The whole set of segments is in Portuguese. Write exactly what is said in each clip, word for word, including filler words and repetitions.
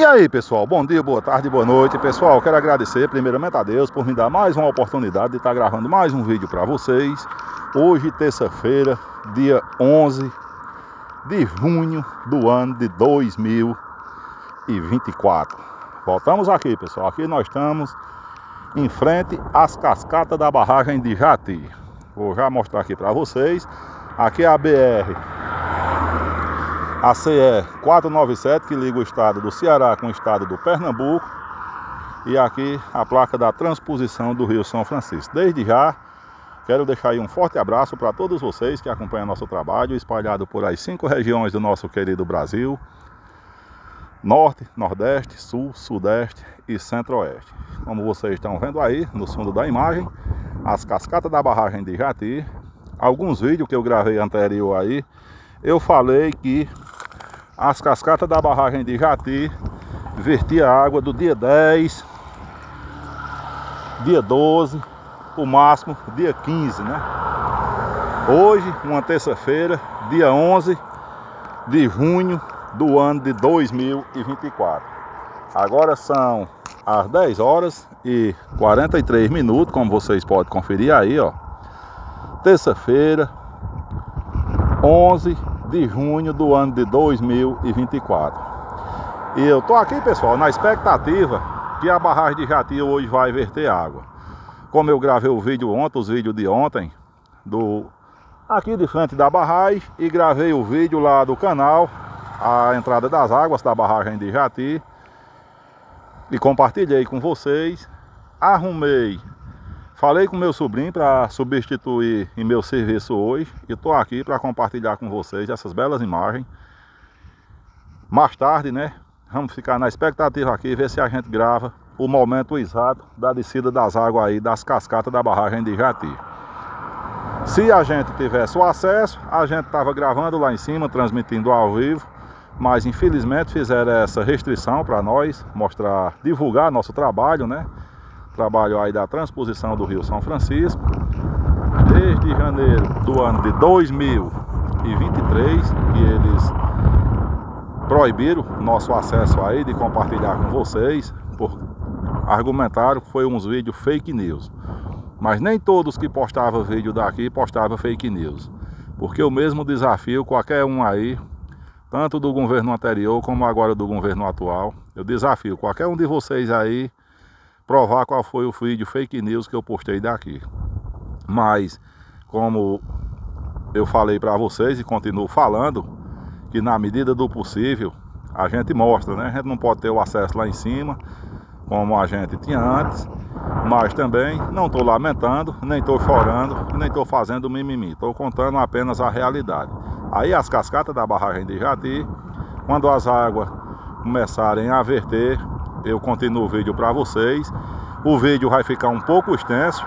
aí, pessoal, bom dia, boa tarde, boa noite. Pessoal, quero agradecer primeiramente a Deus por me dar mais uma oportunidade de estar gravando mais um vídeo para vocês. Hoje, terça-feira, dia onze de junho do ano de dois mil e vinte e quatro. Voltamos aqui, pessoal. Aqui nós estamos em frente às cascatas da barragem de Jati. Vou já mostrar aqui para vocês. Aqui é a B R, a C E quatrocentos e noventa e sete, que liga o estado do Ceará com o estado do Pernambuco. E aqui a placa da transposição do Rio São Francisco. Desde já, quero deixar aí um forte abraço para todos vocês que acompanham nosso trabalho, espalhado por as cinco regiões do nosso querido Brasil: Norte, Nordeste, Sul, Sudeste e Centro-Oeste. Como vocês estão vendo aí, no fundo da imagem, as cascatas da barragem de Jati. Alguns vídeos que eu gravei anterior aí, eu falei que as cascatas da barragem de Jati vertia água do dia dez, dia doze, o máximo dia quinze, né? Hoje, uma terça-feira, dia onze de junho do ano de dois mil e vinte e quatro. Agora são as dez horas e quarenta e três minutos, como vocês podem conferir aí, ó. Terça-feira, onze de junho do ano de dois mil e vinte e quatro. E eu tô aqui, pessoal, na expectativa que a barragem de Jati hoje vai verter água. Como eu gravei o vídeo ontem, os vídeos de ontem, do aqui de frente da barragem, e gravei o vídeo lá do canal, a entrada das águas da barragem de Jati, e compartilhei com vocês. Arrumei, falei com meu sobrinho para substituir em meu serviço hoje, e estou aqui para compartilhar com vocês essas belas imagens. Mais tarde, né, vamos ficar na expectativa aqui, ver se a gente grava o momento exato da descida das águas aí das cascatas da barragem de Jati. Se a gente tivesse o acesso, a gente estava gravando lá em cima, transmitindo ao vivo, mas infelizmente fizeram essa restrição para nós mostrar, divulgar nosso trabalho, né? Trabalho aí da transposição do Rio São Francisco. Desde janeiro do ano de dois mil e vinte e três, que eles proibiram nosso acesso aí de compartilhar com vocês, por argumentaram que foi uns vídeos fake news. Mas nem todos que postavam vídeo daqui postavam fake news, porque eu mesmo desafio qualquer um aí, tanto do governo anterior como agora do governo atual, eu desafio qualquer um de vocês aí provar qual foi o vídeo fake news que eu postei daqui. Mas, como eu falei para vocês e continuo falando, que na medida do possível a gente mostra, né? A gente não pode ter o acesso lá em cima como a gente tinha antes, mas também não estou lamentando, nem estou chorando, nem estou fazendo mimimi. Estou contando apenas a realidade. Aí as cascatas da barragem de Jati, quando as águas começarem a verter, eu continuo o vídeo para vocês. O vídeo vai ficar um pouco extenso,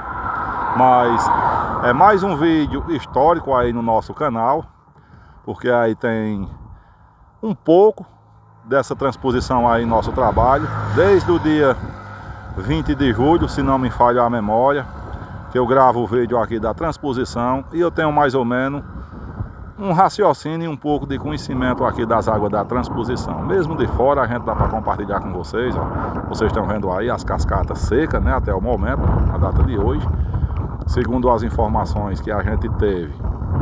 mas é mais um vídeo histórico aí no nosso canal, porque aí tem um pouco dessa transposição aí no nosso trabalho, desde o dia vinte de julho, se não me falha a memória, que eu gravo o vídeo aqui da transposição, e eu tenho mais ou menos um raciocínio e um pouco de conhecimento aqui das águas da transposição. Mesmo de fora a gente dá para compartilhar com vocês, ó. Vocês estão vendo aí as cascatas secas, né, até o momento, a data de hoje. Segundo as informações que a gente teve,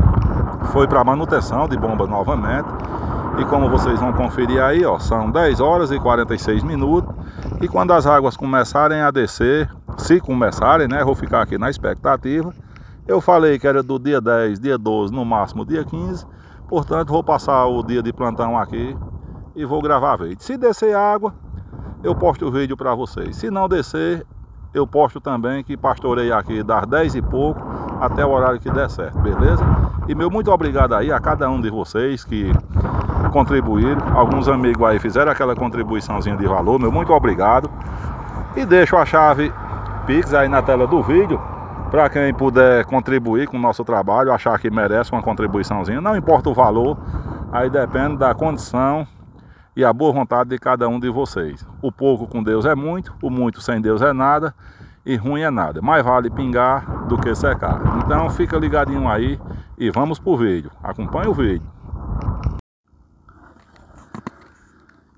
foi para manutenção de bomba novamente. E como vocês vão conferir aí, ó, são dez horas e quarenta e seis minutos. E quando as águas começarem a descer, se começarem, né, vou ficar aqui na expectativa. Eu falei que era do dia dez, dia doze, no máximo dia quinze. Portanto, vou passar o dia de plantão aqui e vou gravar vídeo. Se descer água, eu posto o vídeo para vocês. Se não descer, eu posto também que pastorei aqui das dez e pouco até o horário que der certo, beleza? E meu muito obrigado aí a cada um de vocês que contribuíram. Alguns amigos aí fizeram aquela contribuiçãozinha de valor, meu muito obrigado. E deixo a chave Pix aí na tela do vídeo, para quem puder contribuir com o nosso trabalho, achar que merece uma contribuiçãozinha. Não importa o valor, aí depende da condição e a boa vontade de cada um de vocês. O pouco com Deus é muito, o muito sem Deus é nada, e ruim é nada. Mais vale pingar do que secar. Então fica ligadinho aí e vamos pro vídeo. Acompanhe o vídeo.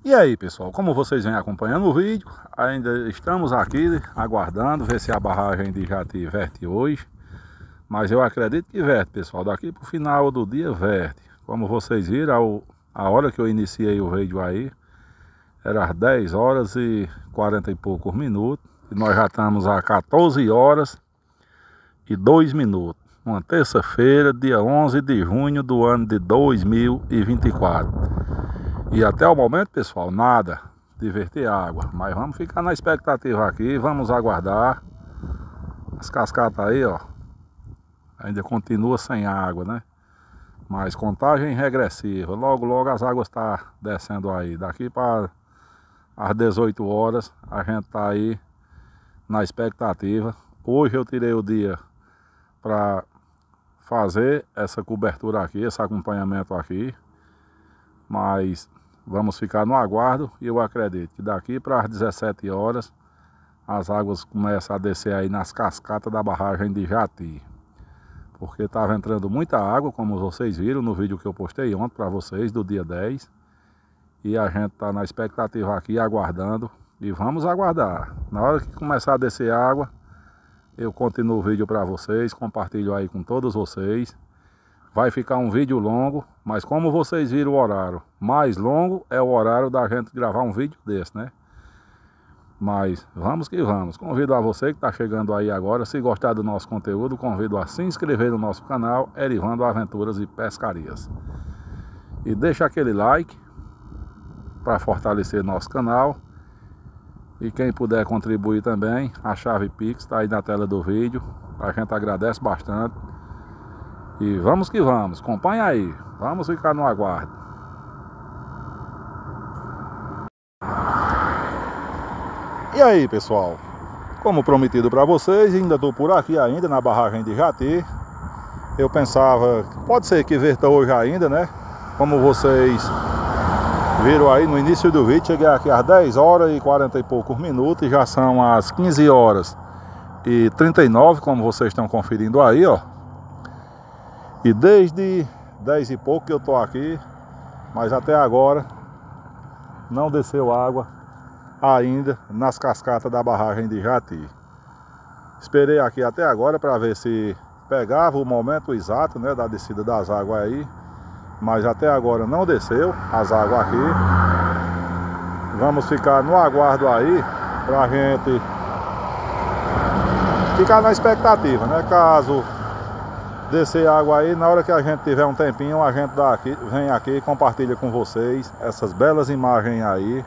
E aí, pessoal, como vocês vêm acompanhando o vídeo, ainda estamos aqui aguardando ver se a barragem de Jati verte hoje. Mas eu acredito que verte, pessoal. Daqui para o final do dia verte. Como vocês viram, a hora que eu iniciei o vídeo aí era às dez horas e quarenta e poucos minutos. E nós já estamos a quatorze horas e dois minutos. Uma terça-feira, dia onze de junho do ano de dois mil e vinte e quatro. E até o momento, pessoal, nada de verter água. Mas vamos ficar na expectativa aqui, vamos aguardar. As cascatas aí, ó, ainda continua sem água, né? Mas contagem regressiva. Logo, logo as águas estão descendo aí. Daqui para às dezoito horas a gente está aí na expectativa. Hoje eu tirei o dia para fazer essa cobertura aqui, esse acompanhamento aqui. Mas vamos ficar no aguardo e eu acredito que daqui para as dezessete horas as águas começam a descer aí nas cascatas da barragem de Jati. Porque estava entrando muita água, como vocês viram no vídeo que eu postei ontem para vocês, do dia dez. E a gente está na expectativa aqui, aguardando. E vamos aguardar. Na hora que começar a descer água, eu continuo o vídeo para vocês, compartilho aí com todos vocês. Vai ficar um vídeo longo, mas como vocês viram o horário mais longo, é o horário da gente gravar um vídeo desse, né? Mas vamos que vamos. Convido a você que está chegando aí agora, se gostar do nosso conteúdo, convido a se inscrever no nosso canal, Erivando Aventuras e Pescarias. E deixa aquele like para fortalecer nosso canal. E quem puder contribuir também, a chave Pix está aí na tela do vídeo. A gente agradece bastante. E vamos que vamos, acompanhe aí, vamos ficar no aguardo. E aí, pessoal, como prometido para vocês, ainda estou por aqui ainda na barragem de Jati. Eu pensava, pode ser que verta hoje ainda, né? Como vocês viram aí no início do vídeo, cheguei aqui às dez horas e quarenta e poucos minutos. E já são as quinze horas e trinta e nove, como vocês estão conferindo aí, ó. E desde dez e pouco que eu tô aqui, mas até agora não desceu água ainda nas cascatas da barragem de Jati. Esperei aqui até agora para ver se pegava o momento exato, né, da descida das águas aí, mas até agora não desceu as águas aqui. Vamos ficar no aguardo aí pra gente ficar na expectativa, né? Caso descer água aí, na hora que a gente tiver um tempinho, a gente dá aqui, vem aqui e compartilha com vocês essas belas imagens aí.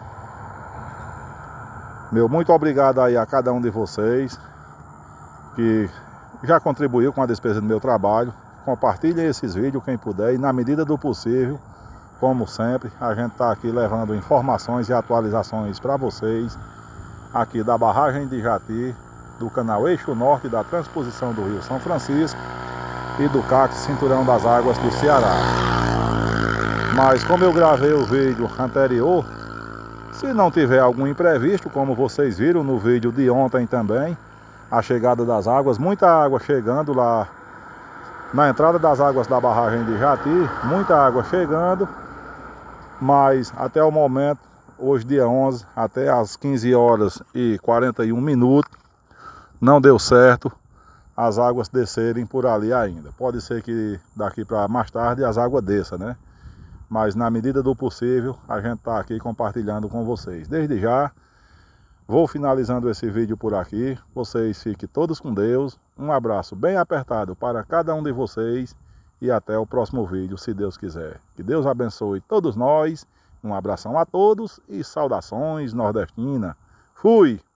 Meu muito obrigado aí a cada um de vocês que já contribuiu com a despesa do meu trabalho. Compartilhem esses vídeos quem puder e na medida do possível, como sempre, a gente está aqui levando informações e atualizações para vocês aqui da barragem de Jati, do canal Eixo Norte da transposição do Rio São Francisco e do C A C, Cinturão das Águas do Ceará. Mas como eu gravei o vídeo anterior, se não tiver algum imprevisto, como vocês viram no vídeo de ontem também, a chegada das águas, muita água chegando lá na entrada das águas da barragem de Jati, muita água chegando, mas até o momento, hoje dia onze, até às quinze horas e quarenta e um minutos, não deu certo as águas descerem por ali ainda. Pode ser que daqui para mais tarde as águas desçam, né? Mas na medida do possível, a gente está aqui compartilhando com vocês. Desde já, vou finalizando esse vídeo por aqui. Vocês fiquem todos com Deus. Um abraço bem apertado para cada um de vocês. E até o próximo vídeo, se Deus quiser. Que Deus abençoe todos nós. Um abração a todos e saudações nordestinas. Fui!